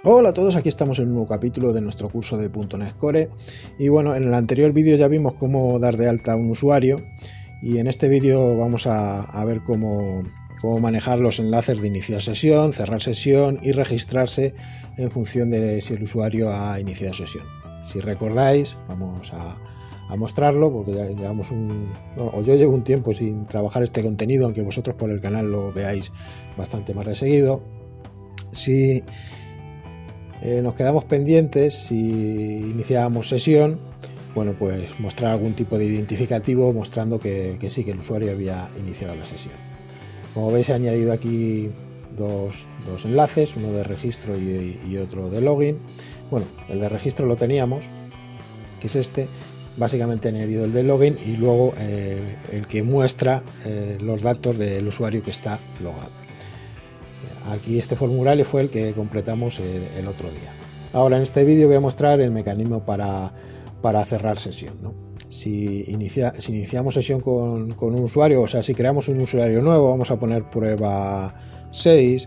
Hola a todos, aquí estamos en un nuevo capítulo de nuestro curso de .NET Core y bueno, en el anterior vídeo ya vimos cómo dar de alta a un usuario y en este vídeo vamos a ver cómo manejar los enlaces de iniciar sesión, cerrar sesión y registrarse en función de si el usuario ha iniciado sesión. Si recordáis, vamos a mostrarlo porque ya llevamos yo llevo un tiempo sin trabajar este contenido, aunque vosotros por el canal lo veáis bastante más de seguido. Si nos quedamos pendientes, si iniciábamos sesión, bueno, pues mostrar algún tipo de identificativo mostrando que sí, que el usuario había iniciado la sesión. Como veis, he añadido aquí dos enlaces, uno de registro y otro de login. Bueno, el de registro lo teníamos, que es este. Básicamente he añadido el de login y luego el que muestra los datos del usuario que está logado. Aquí este formulario fue el que completamos el otro día. Ahora en este vídeo voy a mostrar el mecanismo para cerrar sesión, ¿no? Si iniciamos sesión con un usuario, o sea, si creamos un usuario nuevo, vamos a poner prueba 6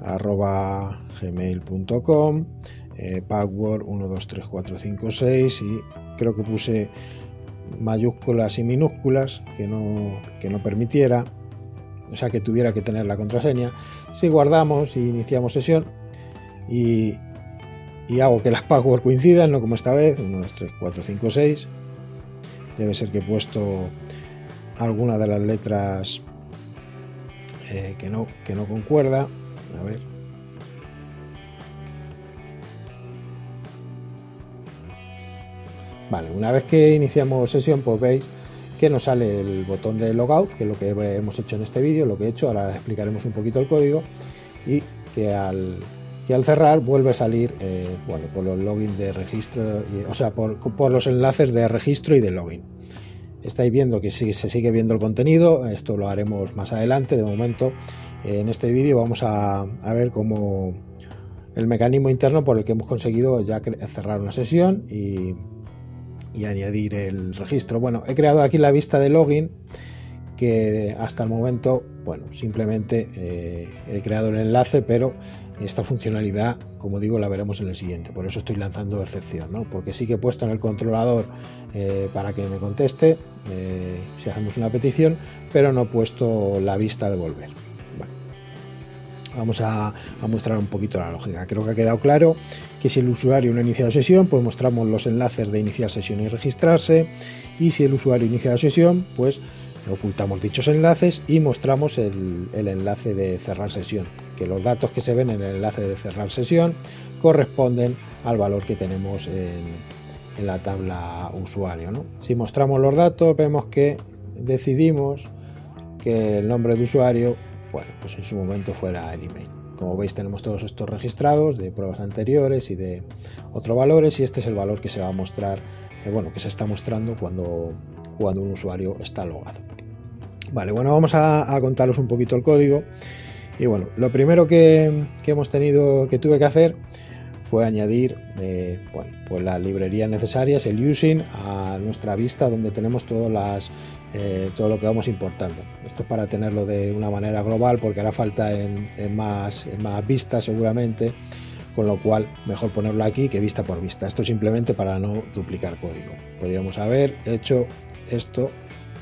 @gmail.com, password 123456 y creo que puse mayúsculas y minúsculas que no permitiera, o sea, que tuviera que tener la contraseña. Si guardamos y iniciamos sesión y hago que las passwords coincidan, no como esta vez, 1, 2, 3, 4, 5, 6, debe ser que he puesto alguna de las letras que no concuerda. A ver. Vale, una vez que iniciamos sesión, pues veis que nos sale el botón de logout, que es lo que hemos hecho en este vídeo, lo que he hecho. Ahora explicaremos un poquito el código y que al cerrar vuelve a salir bueno, por los login de registro, o sea, por los enlaces de registro y de login. Estáis viendo que sí, se sigue viendo el contenido. Esto lo haremos más adelante. De momento, en este vídeo vamos a ver cómo el mecanismo interno por el que hemos conseguido ya cerrar una sesión y añadir el registro. Bueno, he creado aquí la vista de login, que hasta el momento, bueno, simplemente he creado el enlace, pero esta funcionalidad, como digo, la veremos en el siguiente. Por eso estoy lanzando excepción, ¿no? Porque sí que he puesto en el controlador para que me conteste si hacemos una petición, pero no he puesto la vista de volver. Bueno, vamos a mostrar un poquito la lógica. Creo que ha quedado claro que si el usuario no ha iniciado sesión, pues mostramos los enlaces de iniciar sesión y registrarse, y si el usuario inicia la sesión, pues ocultamos dichos enlaces y mostramos el enlace de cerrar sesión, que los datos que se ven en el enlace de cerrar sesión corresponden al valor que tenemos en la tabla usuario, ¿no? Si mostramos los datos, vemos que decidimos que el nombre de usuario, bueno, pues en su momento fuera el email. Como veis, tenemos todos estos registrados de pruebas anteriores y de otros valores, y este es el valor que se va a mostrar, bueno, que se está mostrando cuando un usuario está logado. Vale, bueno, vamos a contaros un poquito el código. Y bueno, lo primero que tuve que hacer fue añadir bueno, pues las librerías necesarias, el using, a nuestra vista donde tenemos todo lo que vamos importando. Esto es para tenerlo de una manera global, porque hará falta en más vistas seguramente, con lo cual mejor ponerlo aquí que vista por vista. Esto simplemente para no duplicar código. Podríamos haber hecho esto,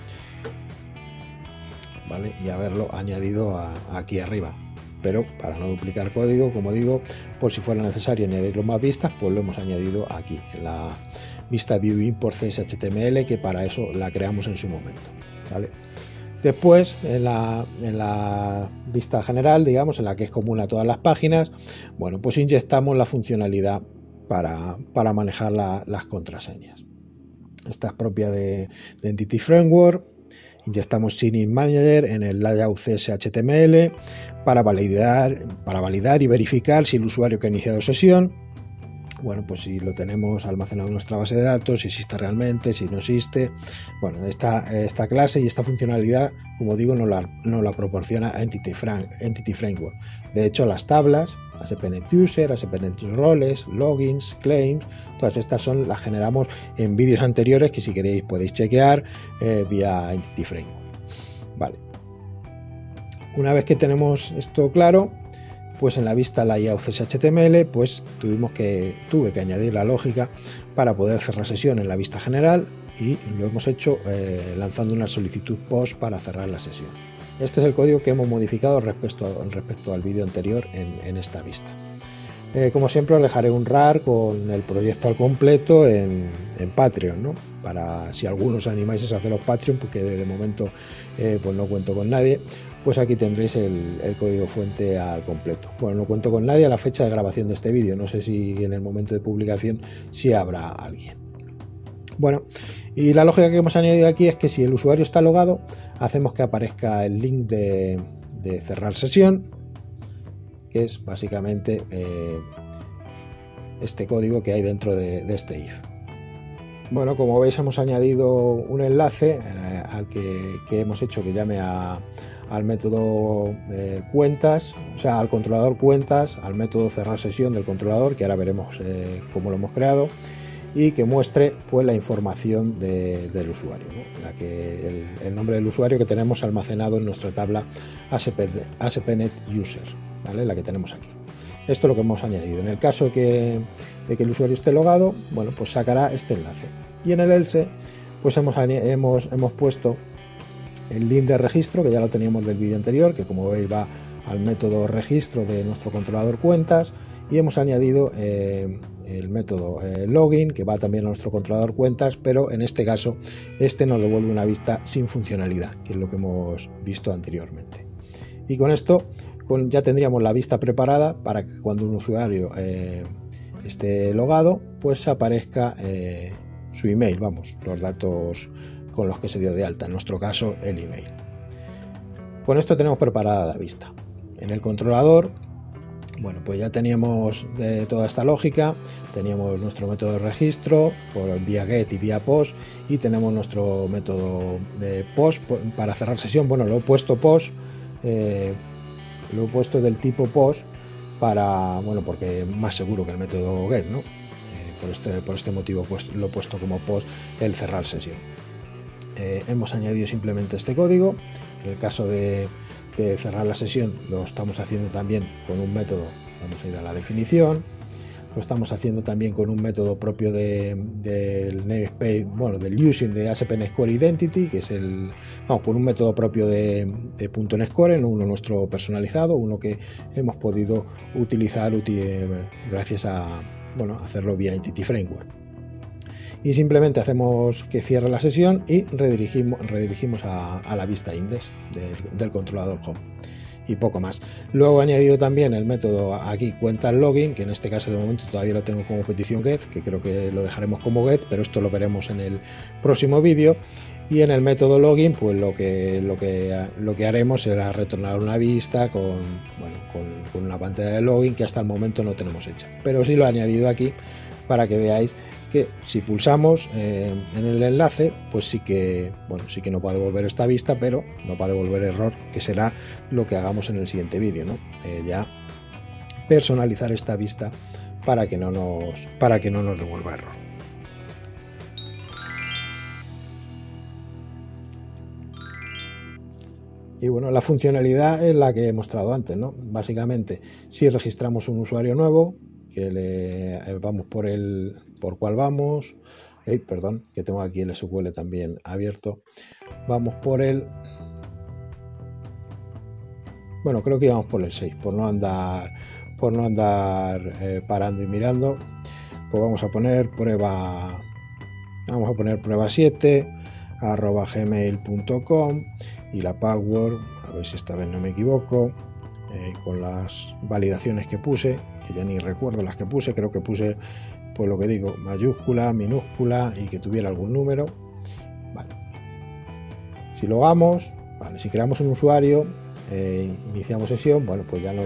¿vale? Y haberlo añadido aquí arriba, pero para no duplicar código, como digo, por si fuera necesario añadirlo más vistas, pues lo hemos añadido aquí en la vista view import CSHTML, que para eso la creamos en su momento, ¿vale? Después, en la vista general, digamos, en la que es común a todas las páginas, bueno, pues inyectamos la funcionalidad para manejar las contraseñas. Esta es propia de Entity Framework. Inyectamos Signing Manager en el layout CSHTML para validar y verificar si el usuario que ha iniciado sesión, bueno, pues si lo tenemos almacenado en nuestra base de datos, si existe realmente, si no existe. Bueno, esta clase y esta funcionalidad, como digo, no la proporciona Entity Framework. De hecho, las tablas, ASP.NET User, ASP.NET Roles, Logins, Claims, todas estas las generamos en vídeos anteriores que si queréis podéis chequear vía Entity Framework. Vale. Una vez que tenemos esto claro, pues en la vista layout CSHTML pues tuve que añadir la lógica para poder cerrar sesión en la vista general, y lo hemos hecho lanzando una solicitud post para cerrar la sesión. Este es el código que hemos modificado respecto al vídeo anterior en esta vista. Como siempre os dejaré un RAR con el proyecto al completo en Patreon, ¿no? Para si algunos os animáis a haceros Patreon, porque de momento pues no cuento con nadie, pues aquí tendréis el código fuente al completo. Bueno, no cuento con nadie a la fecha de grabación de este vídeo, no sé si en el momento de publicación sí habrá alguien. Bueno, y la lógica que hemos añadido aquí es que si el usuario está logado, hacemos que aparezca el link de cerrar sesión, que es básicamente este código que hay dentro de este if. Bueno, como veis hemos añadido un enlace al que hemos hecho que llame al método cuentas, o sea, al controlador cuentas, al método cerrar sesión del controlador, que ahora veremos cómo lo hemos creado, y que muestre pues la información del usuario, ¿no? El nombre del usuario que tenemos almacenado en nuestra tabla ASP.NET User, ¿vale? La que tenemos aquí. Esto es lo que hemos añadido. En el caso de que el usuario esté logado, bueno, pues sacará este enlace. Y en el else, pues hemos puesto el link de registro, que ya lo teníamos del vídeo anterior, que como veis va al método registro de nuestro controlador cuentas, y hemos añadido el método login, que va también a nuestro controlador cuentas, pero en este caso este nos devuelve una vista sin funcionalidad, que es lo que hemos visto anteriormente. Y con esto ya tendríamos la vista preparada para que cuando un usuario esté logado, pues aparezca su email, vamos, los datos con los que se dio de alta, en nuestro caso el email. Con esto tenemos preparada la vista. En el controlador, bueno, pues ya teníamos toda esta lógica, teníamos nuestro método de registro por vía get y vía post, y tenemos nuestro método de post para cerrar sesión. Bueno, lo he puesto post, lo he puesto del tipo post porque es más seguro que el método get, ¿no? Por este motivo pues lo he puesto como post el cerrar sesión. Hemos añadido simplemente este código. En el caso de cerrar la sesión lo estamos haciendo también con un método, vamos a ir a la definición, lo estamos haciendo también con un método propio del namespace, bueno, del using de ASP.NET Core Identity, que es con un método propio de .NET Core, uno nuestro personalizado, uno que hemos podido utilizar gracias a hacerlo vía Entity Framework. Y simplemente hacemos que cierre la sesión y redirigimos a la vista index del controlador home, y poco más. Luego he añadido también el método aquí cuentas login, que en este caso de momento todavía lo tengo como petición get, que creo que lo dejaremos como get, pero esto lo veremos en el próximo vídeo. Y en el método login pues lo que haremos será retornar una vista con una pantalla de login que hasta el momento no tenemos hecha, pero sí lo he añadido aquí para que veáis que si pulsamos en el enlace, pues sí que nos va a devolver esta vista, pero no va a devolver error, que será lo que hagamos en el siguiente vídeo, ¿no? Ya personalizar esta vista para que no nos devuelva error. Y bueno, la funcionalidad es la que he mostrado antes, ¿no? Básicamente, si registramos un usuario nuevo, que vamos por cuál vamos, perdón, que tengo aquí el SQL también abierto, vamos por bueno, creo que íbamos por el 6, por no andar parando y mirando, pues vamos a poner prueba 7 @gmail.com, y la password, a ver si esta vez no me equivoco, con las validaciones que puse, que ya ni recuerdo las que puse, creo que puse pues lo que digo, mayúscula, minúscula y que tuviera algún número. Vale. Si logamos, vale, si creamos un usuario, iniciamos sesión, bueno, pues ya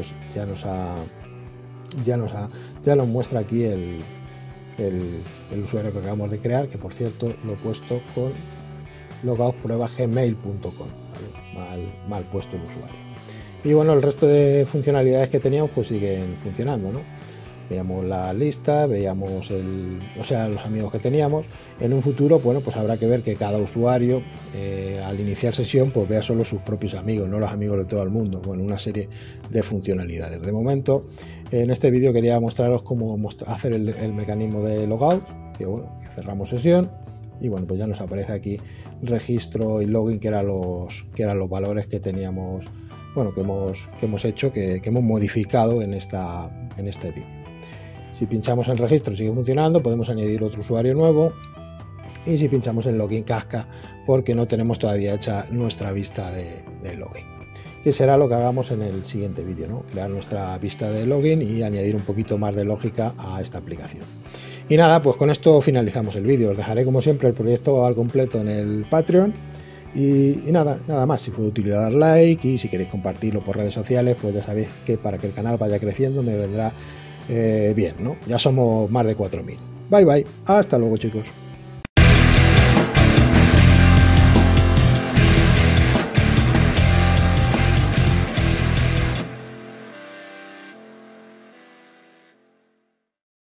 nos muestra aquí el usuario que acabamos de crear, que por cierto lo he puesto con logout prueba gmail.com, ¿vale? mal puesto el usuario. Y bueno, el resto de funcionalidades que teníamos pues siguen funcionando, ¿no? veíamos la lista, veíamos los amigos que teníamos. En un futuro, bueno, pues habrá que ver que cada usuario al iniciar sesión pues vea solo sus propios amigos, no los amigos de todo el mundo. Bueno, una serie de funcionalidades. De momento, en este vídeo quería mostraros cómo hacer el mecanismo de logout, que cerramos sesión y bueno, pues ya nos aparece aquí registro y login, que eran los valores que teníamos, bueno, que hemos hecho, que hemos modificado en este vídeo. Si pinchamos en registro sigue funcionando, podemos añadir otro usuario nuevo, y si pinchamos en login casca porque no tenemos todavía hecha nuestra vista de login, que será lo que hagamos en el siguiente vídeo, ¿no? Crear nuestra vista de login y añadir un poquito más de lógica a esta aplicación. Y nada, pues con esto finalizamos el vídeo. Os dejaré como siempre el proyecto al completo en el Patreon. Y nada más, si fue de utilidad dar like, y si queréis compartirlo por redes sociales, pues ya sabéis que para que el canal vaya creciendo me vendrá bien, ¿no? Ya somos más de 4000. Bye bye, hasta luego chicos.